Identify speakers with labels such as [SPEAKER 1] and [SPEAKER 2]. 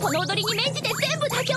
[SPEAKER 1] この踊りに免じて全部妥協